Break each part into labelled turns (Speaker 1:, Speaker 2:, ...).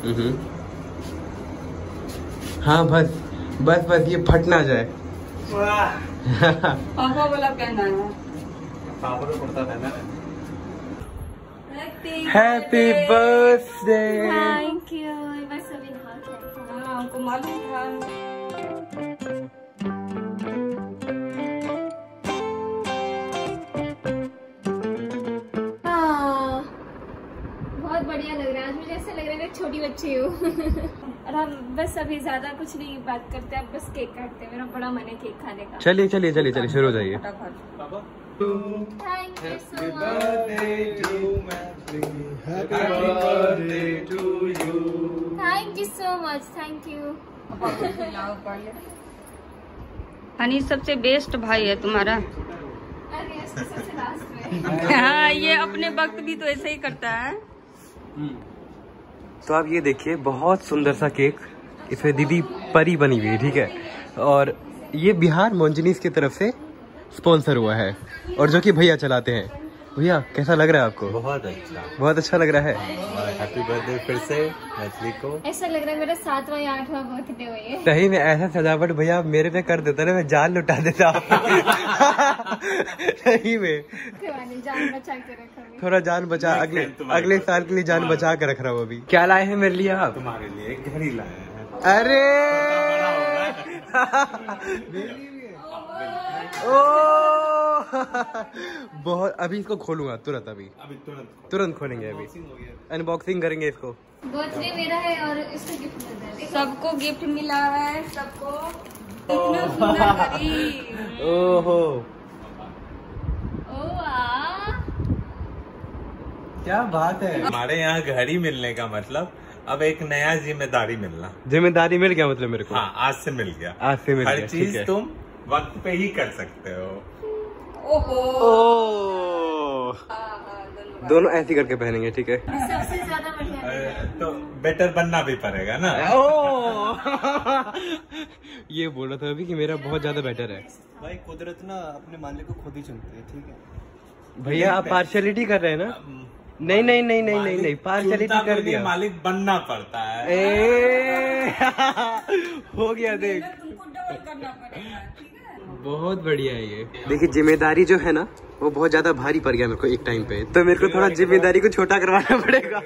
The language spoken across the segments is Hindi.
Speaker 1: हाँ बस बस बस ये फट ना जाए।
Speaker 2: पापा बोला पहना है,
Speaker 3: पापा को कुर्ता पहना है।
Speaker 1: Happy birthday.
Speaker 4: Thank you. बस अभी
Speaker 2: हमको मालूम था।
Speaker 4: बहुत बढ़िया लग रहा है आज। मुझे ऐसा लग रहा है मैं छोटी बच्ची हूँ। और हम बस अभी ज्यादा कुछ नहीं बात करते, अब बस केक काटते हैं। मेरा बड़ा मन है केक खाने का।
Speaker 1: चलिए चलिए चलिए चलिए शुरू हो जाइए।
Speaker 4: Thank you so much. Thank you so much. Thank you.
Speaker 2: Honey सबसे बेस्ट भाई है तुम्हारा।
Speaker 4: अरे सबसे लास्ट में।
Speaker 2: हाँ, ये अपने वक्त भी तो ऐसे ही करता है।
Speaker 1: तो आप ये देखिए बहुत सुंदर सा केक, इसमें दीदी परी बनी हुई है, ठीक है। और ये बिहार मोन्जनीस की तरफ से स्पॉन्सर हुआ है और जो कि भैया चलाते हैं। भैया कैसा लग रहा है आपको?
Speaker 3: बहुत अच्छा,
Speaker 1: बहुत अच्छा लग रहा है।
Speaker 3: हैप्पी बर्थडे फिर से मैथिली को।
Speaker 4: ऐसा लग रहा है मेरा 7वां या 8वां बर्थडे हो ये।
Speaker 1: सही में ऐसा सजावट भैया मेरे पे कर देता ना, मैं जान लुटा देता। सही में
Speaker 4: जान बचा के रखा।
Speaker 1: थोड़ा जान बचा, अगले साल के लिए जान बचा के रख रहा हूँ। अभी क्या लाए हैं मेरे लिए आप?
Speaker 3: तुम्हारे लिए एक घड़ी लाए हैं।
Speaker 1: अरे ओ बहुत, अभी इसको खोलूंगा तुरंत। अभी तुरंत खोलेंगे, अभी अनबॉक्सिंग करेंगे इसको।
Speaker 4: बर्थडे मेरा है और इसको गिफ्ट मिल रहा है।
Speaker 2: सबको गिफ्ट मिला है, सबको इतना सुंदर घड़ी।
Speaker 1: ओहो क्या बात है।
Speaker 3: हमारे यहाँ घड़ी मिलने का मतलब अब एक नया जिम्मेदारी मिलना।
Speaker 1: जिम्मेदारी मिल गया मतलब मेरे को?
Speaker 3: हाँ, आज से मिल गया।
Speaker 1: आज से मिल गया।
Speaker 3: हर चीज तुम वक्त पे ही कर सकते हो।
Speaker 1: ओह दोनों ऐसी करके पहनेंगे, ठीक है।
Speaker 4: सबसे ज्यादा बढ़िया
Speaker 3: तो बेटर बनना भी पड़ेगा ना।
Speaker 1: ये बोल रहा था अभी कि मेरा बहुत ज्यादा बेटर है।
Speaker 5: भाई कुदरत ना अपने मालिक को खुद ही चुनती है, ठीक है।
Speaker 1: भैया आप पार्शियलिटी कर रहे हैं ना? नहीं नहीं नहीं नहीं नहीं नहीं, पार्शियलिटी कर दिया।
Speaker 3: मालिक बनना पड़ता है।
Speaker 1: हो गया देख,
Speaker 2: तुमको डबल करना पड़ेगा, ठीक है।
Speaker 1: बहुत बढ़िया है ये। देखिए जिम्मेदारी जो है ना वो बहुत ज्यादा भारी पड़ गया मेरे को एक टाइम पे, तो मेरे को थोड़ा जिम्मेदारी को छोटा करवाना पड़ेगा।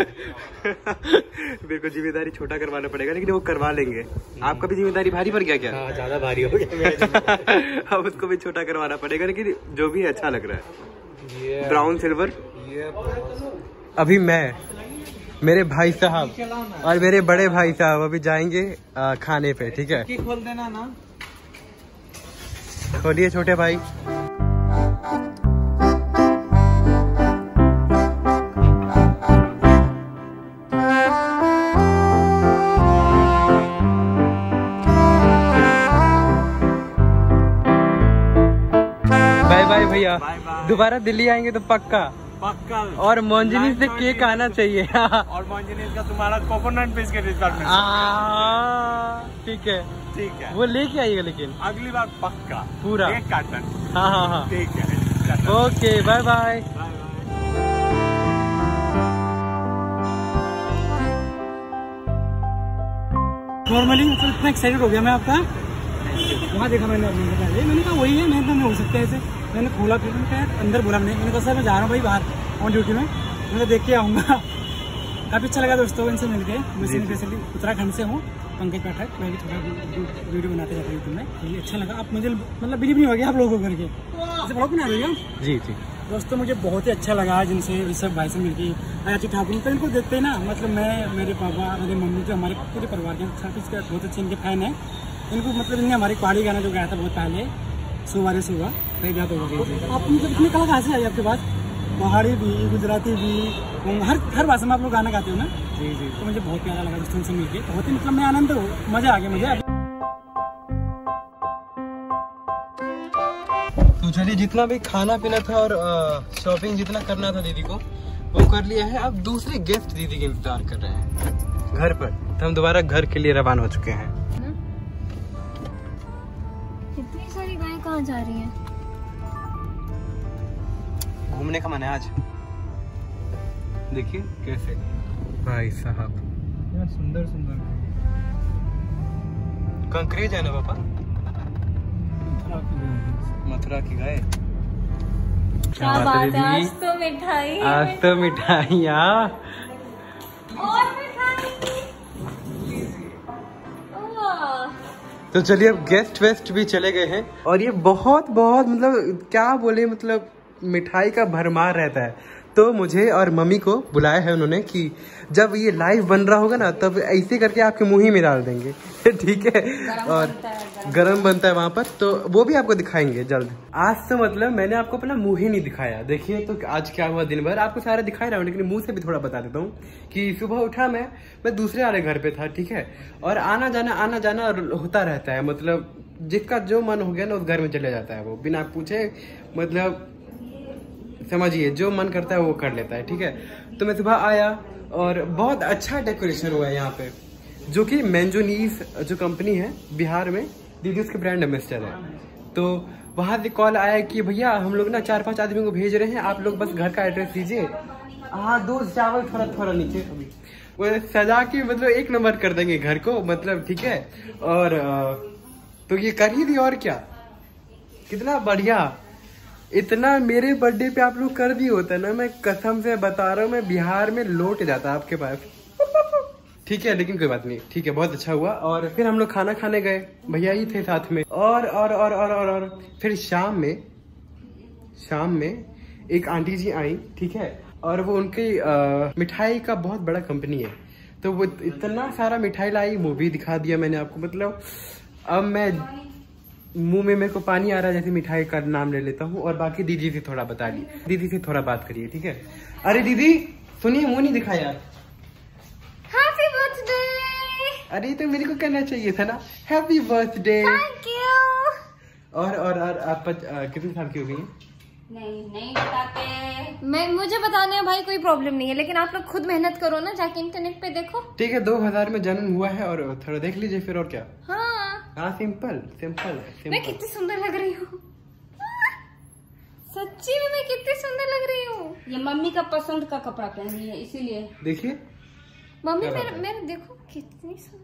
Speaker 1: मेरे को जिम्मेदारी छोटा करवाना पड़ेगा, लेकिन वो करवा लेंगे। आपका भी जिम्मेदारी भारी पड़ गया क्या?
Speaker 5: हाँ, ज्यादा भारी हो गया।
Speaker 1: अब उसको भी छोटा करवाना पड़ेगा, लेकिन जो भी अच्छा लग रहा है। Brown silver. अभी मैं, मेरे भाई साहब और मेरे बड़े भाई साहब अभी जाएंगे खाने पे, ठीक है।
Speaker 5: खोल देना ना।
Speaker 1: खोलिए छोटे भाई। बाय बाय भैया, दोबारा दिल्ली आएंगे तो पक्का। और मोन्जनीस से केक आना चाहिए।
Speaker 3: और मोन्जनीस का तुम्हारा कोकोनट बिस्किट इस बार
Speaker 1: ठीक है,
Speaker 3: ठीक है।
Speaker 1: वो लेके आइएगा, लेकिन
Speaker 3: अगली बार पक्का
Speaker 1: पूरा
Speaker 3: एक कार्टन।
Speaker 1: हाँ हाँ हाँ
Speaker 3: ठीक है,
Speaker 1: ओके बाय बाय।
Speaker 5: नॉर्मली मतलब इतना एक्साइटेड हो गया मैं आपका। वहाँ देखा मैंने कहा वही है, मैं तो नहीं हो सकता ऐसे। मैंने खोला फिर मैंने अंदर बोला, मैंने कहा सर मैं जा रहा हूँ भाई बाहर ऑन ड्यूटी में, मैं देख के आऊँगा। काफ़ी अच्छा लगा दोस्तों इनसे मिलके। मैं स्पेशली उत्तराखंड से हूँ, पंकज पाठक। मैं भी थोड़ा वीडियो बनाते जाता हूँ यूट्यूब में, ये अच्छा लगा। आप मुझे मतलब बिलीव नहीं हो गया आप लोगों को करके, ऐसे ब्लॉग बना रही हो? जी जी दोस्तों, मुझे बहुत ही अच्छा लगा जिनसे ऋषभ भाई से मिलके, अयाची ठाकुर। तो इनको देखते हैं ना, मतलब मैं, मेरे पापा, मेरे मम्मी, जो हमारे पूरे परिवार के साथ इसके बहुत अच्छे इनके फैन है। इनको मतलब इनने हमारे पहाड़ी गाना जो गाया था बहुत पहले, सुबह सुबह कहीं जाते हो। आप मतलब इतने कला कहाँ से आई आपके पास? पहाड़ी भी, गुजराती भी, हर भाषा में आप लोग गाना गाते हो ना? जी जी। तो मुझे बहुत प्यारा लगा दोस्तों से मिलके, बहुत ही मतलब मैं आनंद हो, मजा आ गया मुझे।
Speaker 1: तो चलिए, जितना भी खाना पीना था और शॉपिंग जितना करना था दीदी को वो कर लिया है। अब दूसरे गेस्ट दीदी के इंतजार कर रहे हैं घर पर, तो हम दोबारा घर के लिए रवाना हो चुके हैं।
Speaker 4: इतनी सारी गायें कहाँ जा रही हैं?
Speaker 1: घूमने का मन है आज। देखिए कैसे भाई साहब सुंदर सुंदर कंक्रीट है ना पापा? मथुरा की गाय।
Speaker 4: क्या बात है, आज तो मिठाई।
Speaker 1: आज तो मिठाइयाँ
Speaker 4: और मिठाई।
Speaker 1: तो चलिए अब गेस्ट वेस्ट भी चले गए हैं और ये बहुत बहुत मतलब क्या बोले मतलब मिठाई का भरमार रहता है। तो मुझे और मम्मी को बुलाया है उन्होंने कि जब ये लाइव बन रहा होगा ना तब ऐसे करके आपके मुंह ही में डाल देंगे ठीक है। और गरम बनता है वहाँ पर, तो वो भी आपको दिखाएंगे जल्द। आज तो मतलब मैंने आपको अपना मुंह ही नहीं दिखाया। देखिए तो आज क्या हुआ दिन भर, आपको सारा दिखाई रहा हूँ लेकिन मुंह से भी थोड़ा बता देता हूँ कि सुबह उठा मैं दूसरे वाले घर पे था, ठीक है। और आना जाना होता रहता है, मतलब जिसका जो मन हो गया ना उस घर में चले जाता है वो बिना पूछे, मतलब समझिए जो मन करता है वो कर लेता है, ठीक है। तो मैं सुबह आया और बहुत अच्छा डेकोरेशन हुआ है यहाँ पे, जो कि मेंजोनीज जो कंपनी है बिहार में, दीदी उसके ब्रांड एम्बेसडर है। तो वहाँ से कॉल आया कि भैया हम लोग ना 4-5 आदमी को भेज रहे हैं, आप लोग बस घर का एड्रेस दीजिए। हाँ, दूध चावल थोड़ा नीचे अभी वो सजा के मतलब 1 नंबर कर देंगे घर को, मतलब ठीक है। और तो ये कर ही दी, और क्या, कितना बढ़िया। इतना मेरे बर्थडे पे आप लोग कर दिए होता है ना, मैं कसम से बता रहा हूँ मैं बिहार में लौट जाता आपके पास ठीक है। लेकिन कोई बात नहीं, ठीक है, बहुत अच्छा हुआ। और फिर हम लोग खाना खाने गए, भैया ही थे साथ में। और फिर शाम में एक आंटी जी आई, ठीक है। और वो उनकी मिठाई का बहुत बड़ा कंपनी है, तो वो इतना सारा मिठाई लाई, वो भी दिखा दिया मैंने आपको। मतलब अब मैं मुंह में मेरे को पानी आ रहा है जैसे मिठाई का नाम ले लेता हूँ। और बाकी दीदी से थोड़ा बता दी, दीदी से थोड़ा बात करिए, ठीक है। अरे दीदी सुनिए, मुंह नहीं दिखाया यार।
Speaker 4: Happy birthday.
Speaker 1: अरे तो मेरे को कहना चाहिए था ना हैप्पी बर्थडे।
Speaker 4: Thank you.
Speaker 1: और आप कितने साल की हो गई?
Speaker 2: नहीं बताते।
Speaker 4: मुझे बताने है भाई, कोई प्रॉब्लम नहीं है, लेकिन आप लोग खुद मेहनत करो ना, जाके इंटरनेट पे देखो।
Speaker 1: ठीक है, 2000 में जन्म हुआ है और थोड़ा देख लीजिए फिर, और क्या।
Speaker 4: हाँ,
Speaker 1: सिंपल।
Speaker 4: मैं कितनी सुंदर लग रही हूँ, सच्ची में मैं कितनी सुंदर लग रही हूँ।
Speaker 2: ये मम्मी का पसंद का कपड़ा पहनी है इसीलिए।
Speaker 1: देखिए
Speaker 4: मम्मी मेरे देखो कितनी सुंदर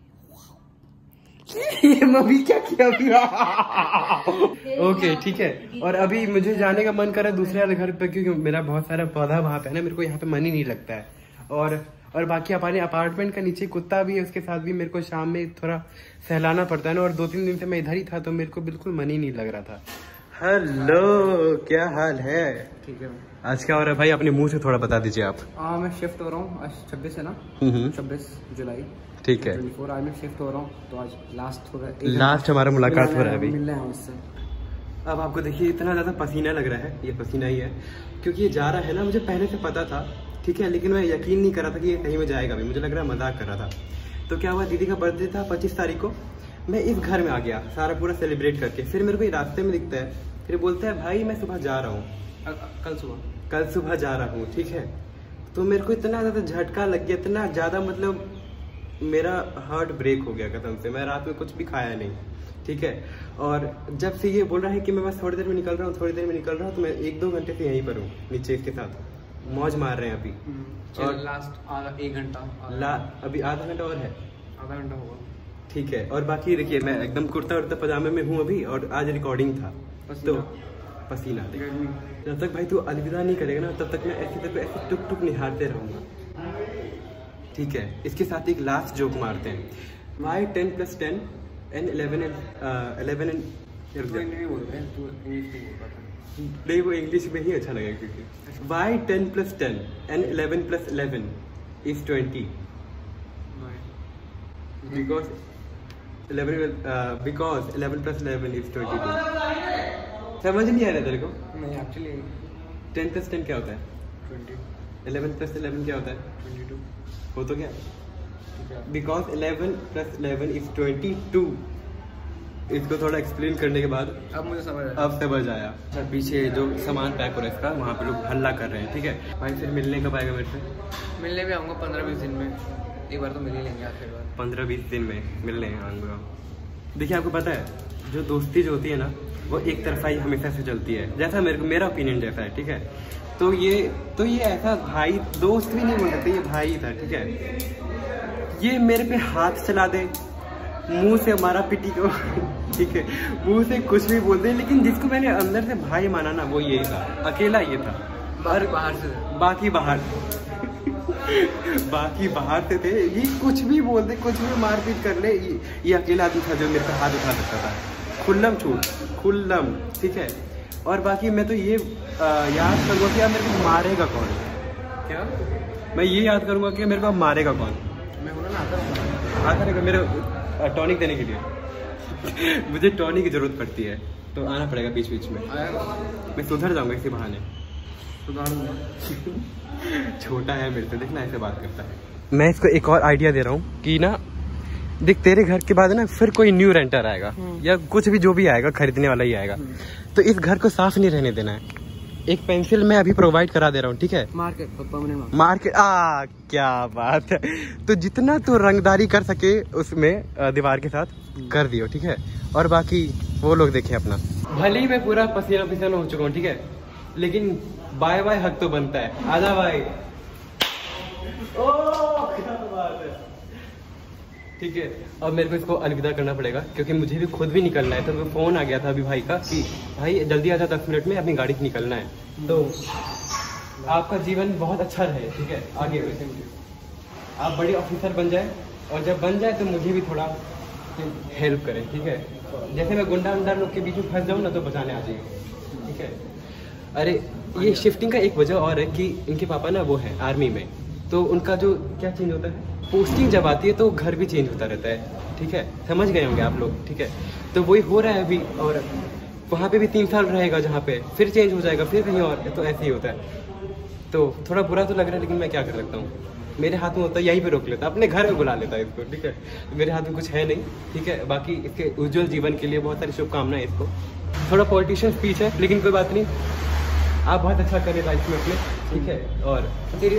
Speaker 1: ये मम्मी क्या किया ओके ठीक है। और अभी मुझे जाने का मन कर रहा है दूसरे वाले घर पे, क्योंकि मेरा बहुत सारा पौधा वहाँ पे है ना, मेरे को यहाँ पे मन ही नहीं लगता है। और बाकी हमारे अपार्टमेंट का नीचे कुत्ता भी है, उसके साथ भी मेरे को शाम में थोड़ा सहलाना पड़ता है ना। और 2-3 दिन से मैं इधर ही था तो मेरे को बिल्कुल मन ही नहीं लग रहा था। हेलो, क्या हाल है?
Speaker 5: ठीक है।
Speaker 1: आज क्या हो रहा है भाई, अपने मुंह से थोड़ा बता दीजिए आप।
Speaker 5: मैं शिफ्ट हो रहा हूँ, आज 26 है ना, 26 जुलाई,
Speaker 1: ठीक है।
Speaker 5: 24 आज मैं शिफ्ट हो रहा हूँ, तो आज
Speaker 1: लास्ट हमारा मुलाकात हो रहा है अभी।
Speaker 5: मिलने हैं उससे।
Speaker 1: अब आपको देखिए इतना ज्यादा पसीना लग रहा है, ये पसीना ही है, क्योंकि ये जा रहा है ना, मुझे पहले से पता था, ठीक है। लेकिन मैं यकीन नहीं कर रहा था कि ये सही में जाएगा भी, मुझे लग रहा है मजाक कर रहा था। तो क्या हुआ, दीदी का बर्थडे था 25 तारीख को, मैं इस घर में आ गया सारा पूरा सेलिब्रेट करके। फिर मेरे को ये रास्ते में दिखता है, फिर बोलता है भाई मैं सुबह जा रहा हूँ, कल सुबह जा रहा हूँ, ठीक है। तो मेरे को इतना ज्यादा झटका लग गया, इतना ज्यादा, मतलब मेरा हार्ट ब्रेक हो गया कसम से। मैं रात में कुछ भी खाया नहीं, ठीक है। और जब से ये बोल रहा है कि मैं बस थोड़ी देर में निकल रहा हूँ, तो मैं 1-2 घंटे से यहीं पर हूँ नीचे, इसके साथ मौज मार रहे हैं अभी।
Speaker 5: और लास्ट 1 घंटा,
Speaker 1: अभी आधा घंटा और है,
Speaker 5: आधा घंटा होगा,
Speaker 1: ठीक है। और बाकी देखिए मैं एकदम कुर्ता पजामे में हूँ अभी, और आज रिकॉर्डिंग था तो पसीना। जब तक भाई तू अलविदा नहीं करेगा ना, तब तक मैं ऐसे टुक निहारते रहूंगा, ठीक है। इसके साथ एक लास्ट जोक मारते हैं। Why 10 + 10 and 11 and नहीं, वो इंग्लिश में ही अच्छा लगेगा, क्योंकि Why 10 + 10 and 11 + 11 is 20? Because 11 + 11 is 22. समझ नहीं आ रहा तेरे को?
Speaker 5: नहीं, एक्चुअली
Speaker 1: 10 + 10 क्या होता है?
Speaker 5: 20.
Speaker 1: 11 + 11 क्या होता है?
Speaker 5: 22.
Speaker 1: हो तो क्या? Because 11 + 11 is 22. इसको थोड़ा एक्सप्लेन करने के बाद
Speaker 5: अब मुझे
Speaker 1: समझ आया। सर पीछे जो सामान पैक हो रहा है इसका, वहाँ पे लोग हल्ला कर रहे हैं, ठीक है। भाई फिर मिलने कब आएगा मेरे से?
Speaker 5: मिलने भी आऊँगा 15-20 दिन में, एक बार तो मिल ही लेंगे आखिर बार।
Speaker 1: 15-20 दिन में मिलने आऊँगा। देखिए आपको पता है जो दोस्ती जो होती है ना, वो एक तरफा ही हमेशा से चलती है, जैसा मेरा ओपिनियन जैसा है, ठीक है। तो ये ऐसा भाई दोस्त भी नहीं बोल सकते, ये भाई था, ठीक है। ये मेरे पे हाथ चला दे, मुंह से हमारा पिटी को ठीक है, मुंह से कुछ भी बोल दे, लेकिन जिसको मैंने अंदर से भाई माना ना वो यही था, अकेला ये था। और बाहर से बाकी बाहर से थे, ये कुछ भी बोल दे, कुछ भी मारपीट कर ले, ये अकेला आदमी था जो मेरे पे हाथ उठा सकता था, खुल्लम छूट खुल्लम, ठीक है। और बाकी मैं तो ये याद करूँगा कि यार मेरे को मारेगा कौन, क्या मैं ये याद करूँगा कि मेरे को मारेगा कौन। मैं बोला ना आता रहेगा मेरे टॉनिक देने के लिए मुझे टॉनिक की जरूरत पड़ती है, तो आना पड़ेगा बीच बीच में, मैं सुधर जाऊँगा इसी बहाने। छोटा है मेरे से, देखना ऐसे बात करता है। मैं इसको एक और आइडिया दे रहा हूँ कि ना देख, तेरे घर के बाद ना फिर कोई न्यू रेंटर आएगा या कुछ भी जो भी आएगा, खरीदने वाला ही आएगा, तो इस घर को साफ नहीं रहने देना है। एक पेंसिल मैं अभी प्रोवाइड करा दे रहा हूँ, ठीक है। मार्केट क्या बात है। तो जितना तू रंगदारी कर सके उसमें दीवार के साथ कर दियो, ठीक है। और बाकी वो लोग देखे अपना, भले ही मैं पूरा पसीना पसीना हो चुका हूँ, ठीक है, लेकिन बाय बाय हक तो बनता है। आजा भाई, क्या बात है, ठीक है। अब मेरे को इसको अलविदा करना पड़ेगा क्योंकि मुझे भी खुद भी निकलना है। तो मेरे फोन आ गया था अभी भाई का कि भाई जल्दी आ जा, 10 मिनट में अपनी गाड़ी से निकलना है। तो आपका जीवन बहुत अच्छा रहे, ठीक है, आगे वैसे आप बड़े ऑफिसर बन जाए, और जब बन जाए तो मुझे भी थोड़ा हेल्प करें, ठीक है। जैसे मैं गुंडा लोग के बीच में फंस जाऊँ ना तो बचाने आ जाइए, ठीक है। अरे ये शिफ्टिंग का एक वजह और है कि इनके पापा ना वो है आर्मी में, तो उनका जो क्या चेंज होता है, पोस्टिंग जब आती है तो घर भी चेंज होता रहता है, ठीक है, समझ गए होंगे आप लोग, ठीक है। तो वही हो रहा है अभी, और वहाँ पे भी 3 साल रहेगा जहाँ पे, फिर चेंज हो जाएगा, फिर कहीं और, तो ऐसे ही होता है। तो थोड़ा बुरा तो लग रहा है, लेकिन मैं क्या कर सकता हूँ, मेरे हाथ में होता है यहीं पे रोक लेता, अपने घर में बुला लेता है इसको, ठीक है। मेरे हाथ में कुछ है नहीं, ठीक है। बाकी इसके उज्जवल जीवन के लिए बहुत सारी शुभकामनाएं इसको। थोड़ा पॉलिटिशियन स्पीच है, लेकिन कोई बात नहीं, आप बहुत अच्छा करें लाइफ में अपने, ठीक है। और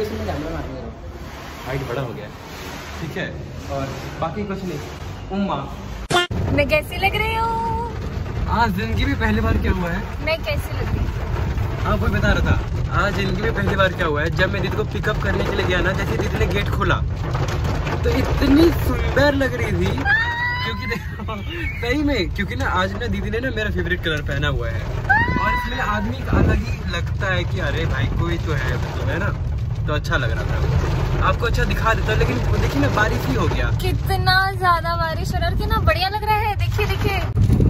Speaker 1: हाइट बड़ा हो गया, ठीक है। और बाकी कुछ नहीं। उम्मा,
Speaker 4: मैं कैसी लग रही हूँ?
Speaker 1: आज जिंदगी में पहली बार क्या हुआ है,
Speaker 4: मैं कैसी लग रही हूँ?
Speaker 1: हाँ वही बता रहा था। आज जिंदगी में पहली बार क्या हुआ है, जब मैं दीदी को पिकअप करने के लिए गया ना, जैसे दीदी ने गेट खोला तो इतनी सुंदर लग रही थी, क्योंकि देखो सही में, क्योंकि ना आज ना दीदी ने ना मेरा फेवरेट कलर पहना हुआ है, और इसमें आदमी का अलग ही लगता है कि अरे भाई कोई तो है ना, तो अच्छा लग रहा था। आपको अच्छा दिखा देता, लेकिन देखिए ना बारिश ही हो गया,
Speaker 4: कितना ज्यादा बारिश हो रहा है, कितना बढ़िया लग रहा है। देखिए देखिए,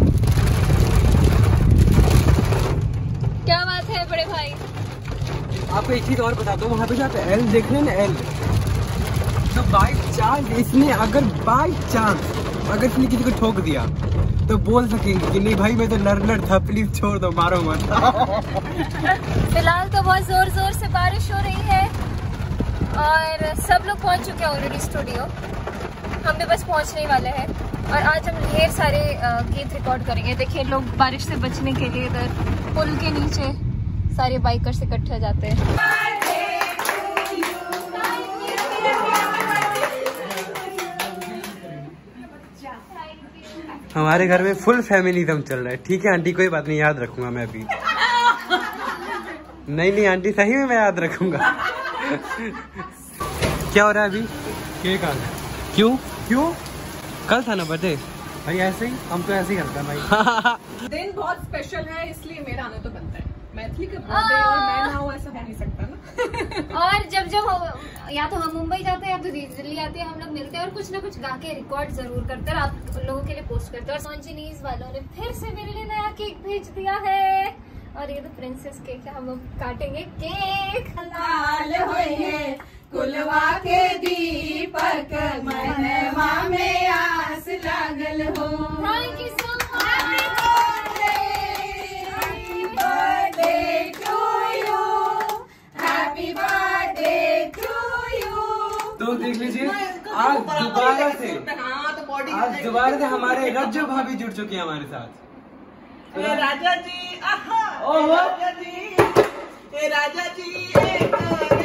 Speaker 4: क्या बात है बड़े भाई।
Speaker 1: आपको एक चीज और बताता हूँ, वहाँ पे जाते एल देख रहे हैं ना, एल, तो बाई चांस इसने अगर इसने किसी को ठोक दिया तो बोल सकेंगे कि नहीं भाई मैं तो लर्नर था, प्लीज छोड़ दो, मारो मत।
Speaker 4: फिलहाल तो बहुत जोर जोर से बारिश हो रही है और सब लोग पहुंच चुके हैं ऑलरेडी स्टूडियो, हम भी बस पहुंचने वाले हैं। और आज हम ढेर सारे गीत रिकॉर्ड करेंगे। देखिए लोग बारिश से बचने के लिए इधर पुल के नीचे सारे बाइकर्स इकट्ठे हो जाते हैं।
Speaker 1: हमारे घर में फुल फैमिलीज़म चल रहा है, ठीक है आंटी, कोई बात नहीं, याद रखूंगा मैं अभी। नहीं आंटी, सही में मैं याद रखूंगा। क्या हो रहा है अभी? केक आ गया। क्यों? कल था ना बर्थडे भाई, ऐसे ही हम तो ऐसे ही करते हैं भाई।
Speaker 6: दिन बहुत स्पेशल है, इसलिए मेरा आना तो बनता है। मैथिली का बर्थडे और मैं ना हो ऐसा हो नहीं सकता ना।
Speaker 4: और जब या तो हम मुंबई जाते हैं या तो दिल्ली आते हैं, हम लोग मिलते हैं और कुछ ना कुछ गा के रिकॉर्ड जरूर करते हैं, आप लोगों के लिए पोस्ट करते हैं। और सॉन्चिनीज वालों ने फिर से मेरे लिए नया केक भेज दिया है, और ये तो प्रिंसेस केक है, हम काटेंगे केक।
Speaker 6: लाल होए कुलवा के दीपक, मनवा में आस लागल हो।
Speaker 4: Thank you so much.
Speaker 1: तो देख लीजिए, आज दोबारा से हमारे रज्जो भाभी जुड़ चुके हैं हमारे साथ।
Speaker 6: राजा जी, राजा जी, राजा जी,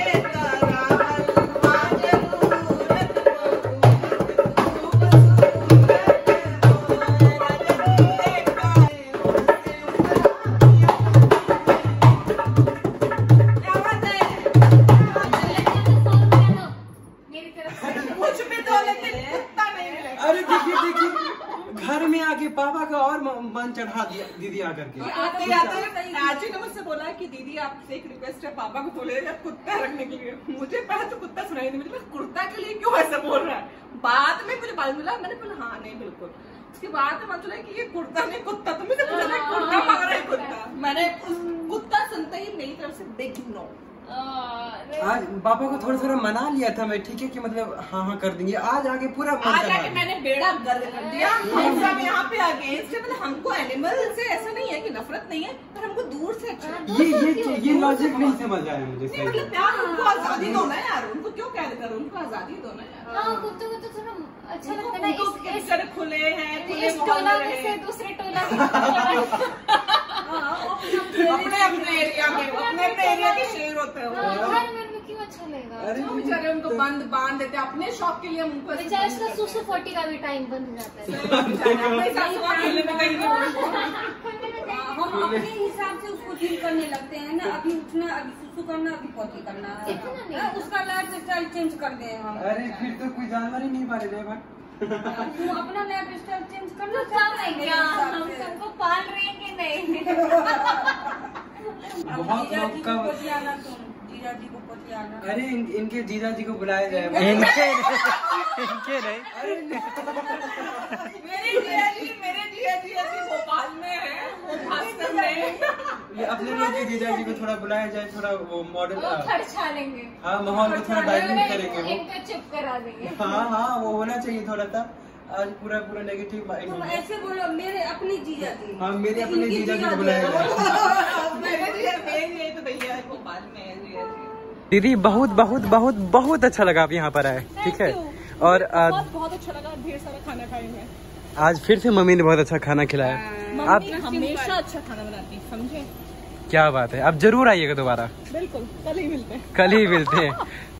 Speaker 6: कुछ भी दो लेकिन कुत्ता नहीं मिलेगा।
Speaker 1: अरे देखिए घर में आके पापा का और मन चढ़ा दिया दीदी आकर के।
Speaker 6: आते आते ने मुझसे बोला कि दीदी आपसे एक रिक्वेस्ट है, पापा को बोलेगा कुत्ता रखने के लिए। मुझे पहले तो कुत्ता सुनाई नहीं, मुझे कुर्ता के लिए क्यों ऐसा बोल रहा है। बाद में मुझे बात मिला, मैंने बोला हाँ नहीं बिल्कुल। उसके बाद में मतलब कि ये कुर्ता नहीं कुत्ता, तो मुझे कुर्ता मांग रहा है कुत्ता। मैंने कुत्ता सुनते ही मेरी तरफ से बिग नो।
Speaker 1: आज पापा को थोड़ा मना लिया था मैं, ठीक है कि मतलब हाँ कर देंगे। आज आगे पूरा
Speaker 6: आज आके मैंने बेड़ा गर्द कर दिया। हम यहाँ पे अगेंस्ट है, मतलब हमको एनिमल से ऐसा नहीं है कि नफरत नहीं है, पर हमको दूर से अच्छा।
Speaker 1: ये लॉजिक नहीं समझ आया मुझे।
Speaker 6: मतलब प्यार, उनको आजादी दो ना यार, उनको क्यों कैद करो, उनको आजादी दो ना यार।
Speaker 4: हाँ, कुत्तों को तो थोड़ा अच्छा लगता है ना,
Speaker 6: इस तरह खुले हैं,
Speaker 4: इस टोला में से दूसरे टोला
Speaker 6: अपने एरिया में, अपने एरिया के शेर होते हैं।
Speaker 4: क्यों अच्छा लगेगा?
Speaker 6: अरे बेचारे उनको बांध देते हैं अपने शौक के लिए। उनको
Speaker 4: बेचारे इसका सुसु 40 का भी टाइम बंद हो जाता है।
Speaker 2: हम अपने हिसाब से उसको फील करने लगते हैं ना, अभी उठना, अभी सुसु करना, अभी पोटी करना है, उसका लाइफ स्टाइल चेंज कर दे हम।
Speaker 1: अरे फिर तो कोई जानवर ही नहीं पाले थे।
Speaker 2: तुम अपना लाइफ स्टाइल चेंज करना
Speaker 4: हम सबको पाल रहे हैं कि नहीं?
Speaker 1: बहुत लोग का
Speaker 2: जीजा जी को पतियाना।
Speaker 1: अरे इनके जीजा जी को बुलाया जाए। इनके नहीं।
Speaker 6: मेरे जीजा जी अभी भोपाल में है, वो भास्कर में।
Speaker 1: ये अपने लोग के जीजा जी को थोड़ा बुलाया जाए, थोड़ा वो मॉडल
Speaker 4: खर्चा लेंगे।
Speaker 1: हाँ, माहौल को थोड़ा डाइल्यूट करेंगे वो।
Speaker 4: इनको चुप करा देंगे।
Speaker 1: हाँ वो होना चाहिए थोड़ा सा। आज पूरा नेगेटिव
Speaker 2: तुम ऐसे बोलो, मेरे अपने जीजा जी।
Speaker 1: हाँ, मेरे अपने जीजा जी को बुलाया जाए।
Speaker 6: मेरे जीजा तो भैया भोपाल में है जीजा जी।
Speaker 1: दीदी बहुत अच्छा लगा आप यहाँ पर आए, ठीक है। और
Speaker 6: बहुत अच्छा लगा, ढेर सारा खाना खाएंगे।
Speaker 1: आज फिर से मम्मी ने बहुत अच्छा खाना खिलाया। आप
Speaker 6: हमेशा अच्छा खाना बनाती, समझे?
Speaker 1: क्या बात है, आप जरूर आइएगा दोबारा।
Speaker 6: बिल्कुल, कल ही मिलते हैं।
Speaker 1: कल ही मिलते हैं।